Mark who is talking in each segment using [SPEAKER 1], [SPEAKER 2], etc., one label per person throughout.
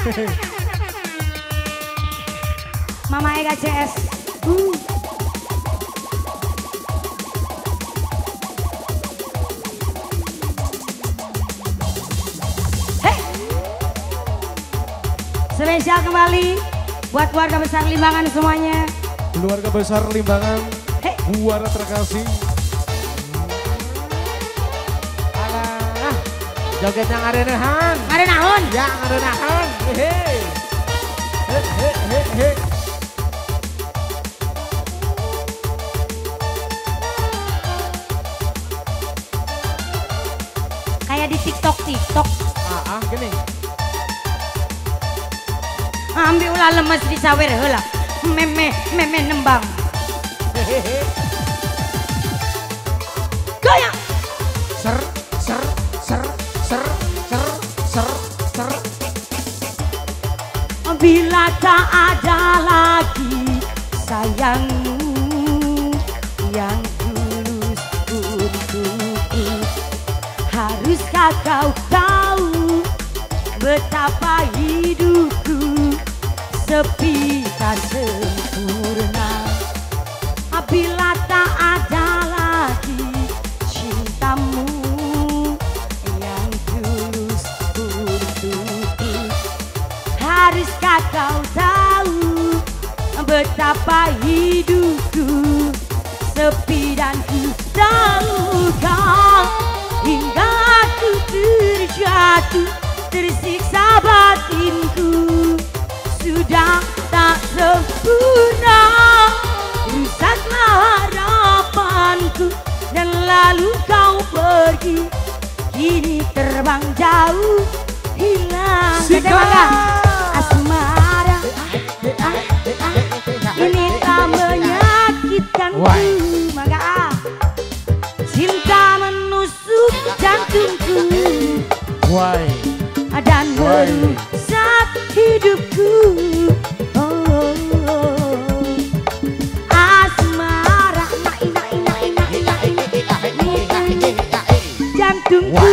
[SPEAKER 1] Mama Ega CS. Spesial kembali buat keluarga besar Limbangan semuanya.
[SPEAKER 2] Keluarga besar Limbangan, buara terkasih. Alah, joget yang arenahan.
[SPEAKER 1] Arenahun.
[SPEAKER 2] Yang arenahan. Hehe. Hehehe.
[SPEAKER 1] Kayak di TikTok.
[SPEAKER 2] Gini.
[SPEAKER 1] Ambil ulah lemes di sawer heula. Meme nembang.
[SPEAKER 2] Hehehe.
[SPEAKER 1] Goyang.
[SPEAKER 2] Ser.
[SPEAKER 1] Bila tak ada lagi sayangmu yang tulus untukku, haruskah kau tahu betapa hidupku sepi tak sempurna. Bila tak ada lagi cintamu yang tulus untukku, haruskah kau tahu betapa hidupku sepi dan ku terluka, hingga aku terjatuh, tersiksa batinku, sudah tak sempurna, rusaklah harapanku, dan lalu kau pergi, kini terbang jauh, hilang. Asmara, ini tak menyakitkanku, maka cinta menusuk jantungku dan merusak hidupku. Asmara, jantungku,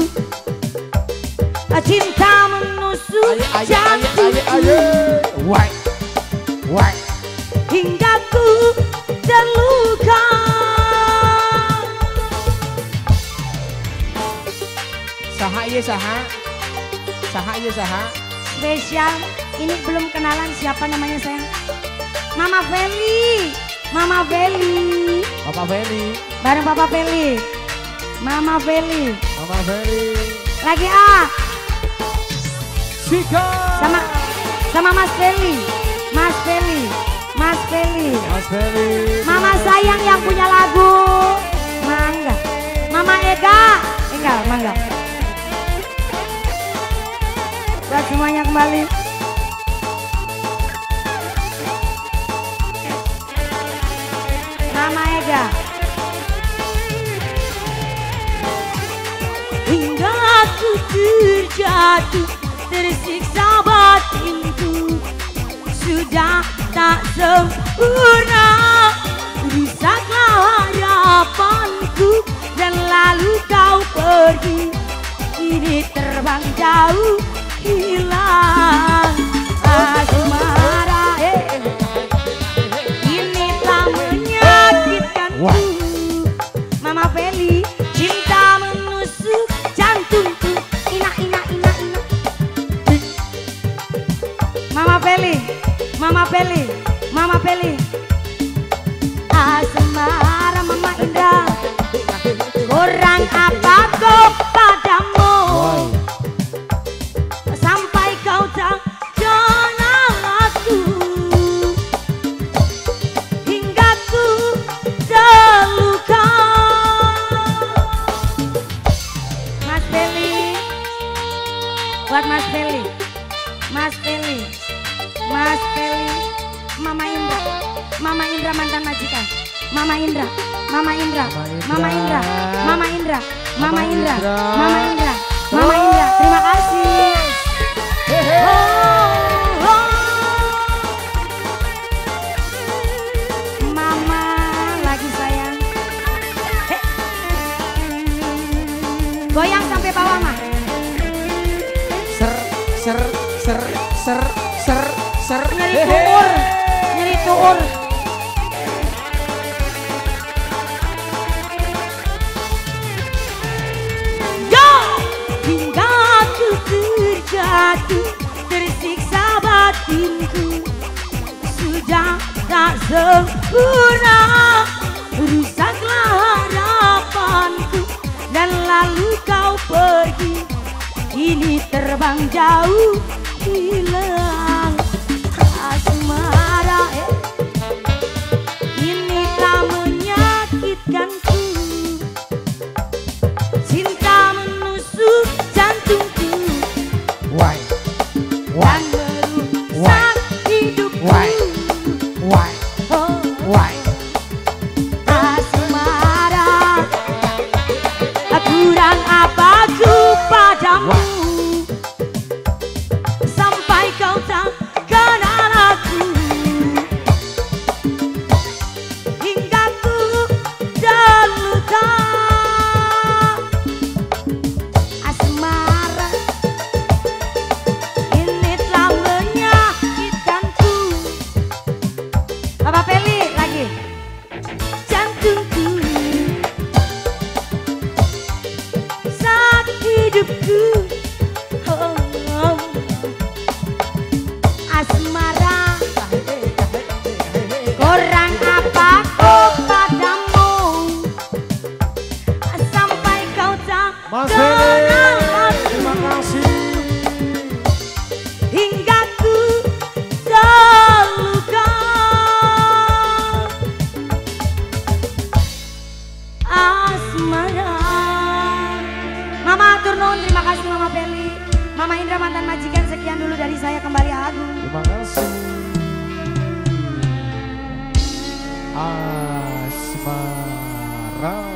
[SPEAKER 1] cinta menusuk jantungku, hingga ku terluka.
[SPEAKER 2] Saha.
[SPEAKER 1] Spesial, ini belum kenalan siapa namanya sayang. Mama Feli. Bareng Papa Feli. Mama Feli. Lagi
[SPEAKER 2] Sika.
[SPEAKER 1] Sama Mas Feli. Mama sayang yang punya lagu Mangga. Mama Ega. Mangga. Buat semuanya kembali. Mama Ega. Hingga aku terjatuh, tersiksa batinku, sudah tak sempurna, rusaklah harapanku, dan lalu kau pergi, kini terbang jauh, hilang. Asmara, ini tak menyakitkanku. Mama Feli, cinta menusuk jantungku. Mama Feli. Asmara, Mama Indra, kurang apa kau padamu, sampai kau tak kenal aku, hingga ku terluka. Mas Feli, buat Mas Feli, Mama Indra mantan majikan, Mama Indra, terima kasih. Mama lagi sayang. Goyang sampai bawah mah.
[SPEAKER 2] Ser. ser
[SPEAKER 1] Nyeri tuur, nyeri tuur. Yo, hingga ku terjatuh, tersiksa batinku. Sudah tak sempurna, rusaklah harapanku. Dan lalu kau pergi, kini terbang jauh, hilang asmara. Ini tak menyakitkanku, cinta menusuk jantungku.
[SPEAKER 2] Why?
[SPEAKER 1] Dan merusak hidupku.
[SPEAKER 2] Why?
[SPEAKER 1] Oh,
[SPEAKER 2] Why?
[SPEAKER 1] asmara, kurang apa ku padamu, sampai kau tak kenal aku, hingga ku terluka. Asmara, ini telah menyakitkanku. Bapak Feli lagi. Jantungku, sakit hidupku. Oh, oh. Asmara, kurang apa kau padamu, sampai kau tak
[SPEAKER 2] Mas
[SPEAKER 1] kenal
[SPEAKER 2] Feli,
[SPEAKER 1] aku,
[SPEAKER 2] terima kasih.
[SPEAKER 1] hingga ku terluka. Asmara. Mama atur nuhun, terima kasih Mama Feli, Mama Indra mantan majikan. Sekian dulu dari saya, kembali Agung.
[SPEAKER 2] Terima kasih. Asmara.